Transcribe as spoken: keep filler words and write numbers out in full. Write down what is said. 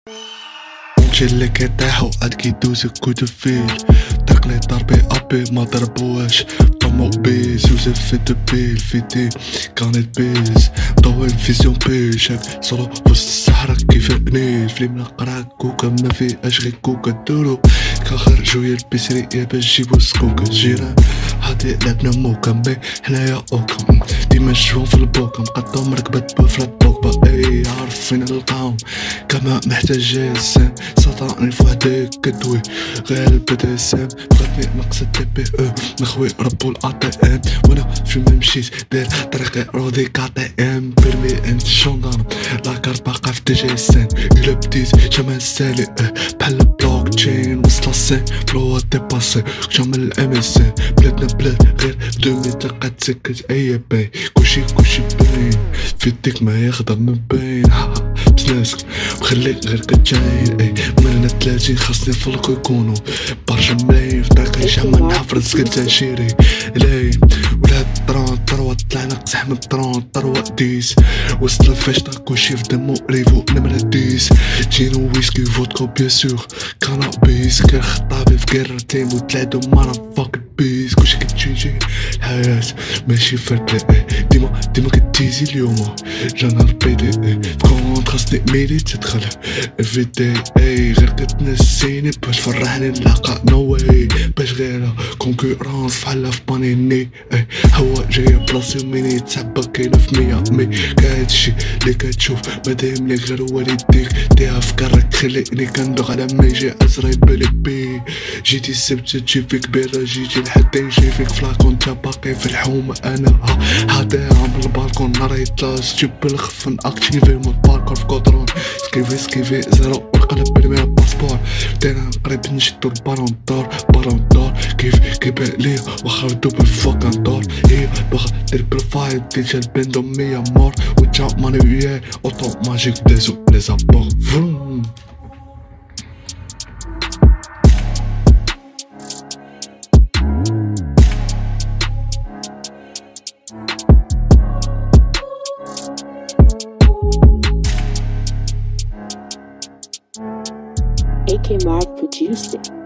مشي اللي كيطيح وقت كيدوز كو دو فيل تقلي ضربي ابي ما ضربوهاش طوموبيل يوسف في دبيل فيدي كانت بيز ضوي فيزيون بيش هاك صولو وسط الصحراء كيف النيل فليم نقرا كوكا ما فيهاش غير كوكا دورو كنخرجو يا البيسرية باش جيبو سكوكا جيران هادي لعبنا موكا مي حنايا اوكا ديما نشوفو في البوكا مقطعو مركبة بوفلا بوكبا اي عارف فين نلقاهم كما محتاج انسان سطعني فوحدي كدوي غير البدا سام بغاتني نقص التي بي او نخوي ربو الاي تي ام وانا فين ما مشيت داير طريقي رودي كاطي ام بيرمي انت الجندارم لاكار باقا في دي جي سان الا بديت جمال سالي بحال البلوك تشين وصل السين فلو ديباسي جامل الام اس ان بلادنا بلاد غير بدو ميتر قد تسكت اي باي كلشي كلشي باين في يديك ما يخضر من باين بسناسك مخليك غير كتجاين اي مالنا تلاتين خاصني فلقو يكونو برشا ملايين فداك الجامع نحفر سكت نشيري لاي ولاد طرون طروة طلعنا قزح من طرون طروة ديس وسط الفاشطة كلشي في دمو ريفو نمرة ديس جينو ويسكي فودكا بيان سور كانابيس كان خطابي في كير تيم وتلاتو مارا فاك بيس كلشي كتجيجي الحياة ماشي فاتلة ديما ديما كتيزي اليوم جانا البيدي فكونت خاصني ميلي تدخل افيدي اي غير كتنسيني باش فرحني نلقى نو واي باش غيرها كونكورونس فحالها في بانيني اي هوا جاية بلاصي وميني تسعبا كاينة في ميامي كهادشي لي كتشوف ماداملي غير والديك ديها في كرك خليني كندوغ على ما يجي ازرا يبالي بي جيتي السبت تجي فيك بيرا جيتي لحد يجي فيك فلاكون تا باقي في الحومة انا هاديها من البالكون نهار يطلاس جيب الخفن اكتيفي من الباركور في كودرون سكيفي سكيفي زيرو نقلب بالمية باسبور دينا قريب نشدو البالون دور بالون دور كيف كيبان ليا واخا دوبل فوكان دور هي باغا دير بروفايل ديجا البندو مية مور وجا مانويال اوتوماجيك دازو لي زابور فروم A K Marv produced it.